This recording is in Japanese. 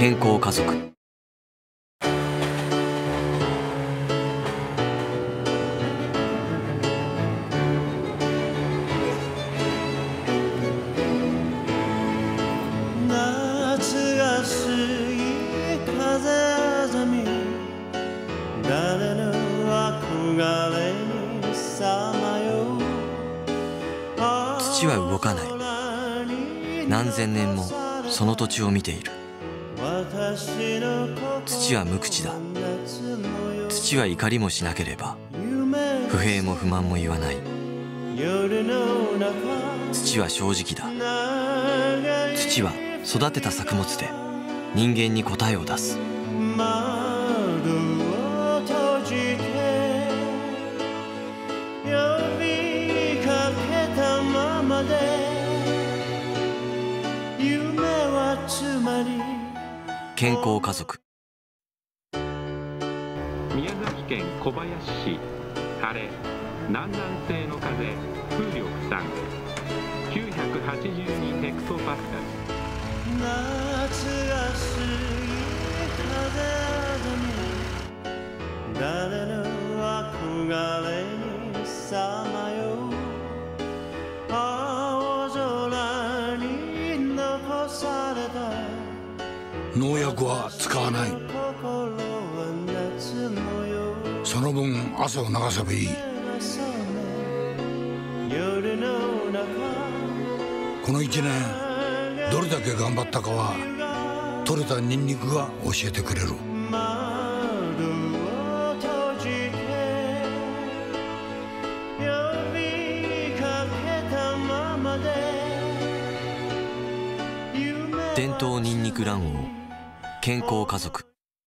健康家族。 夏が過ぎ風あざみ誰の憧れにさまよう。 土は動かない。何千年もその土地を見ている。土は無口だ。土は怒りもしなければ不平も不満も言わない。土は正直だ。土は育てた作物で人間に答えを出す。健康家族。 宮崎県小林市晴れ、南南西の風、風力3 982ヘクトパスカル。 夏が過ぎ風あざみ誰の憧れにさまよう。青空に残された農薬は使わない。その分汗を流せばいい。この1年どれだけ頑張ったかは取れたニンニクが教えてくれる。 伝統ニンニク卵黄健康家族。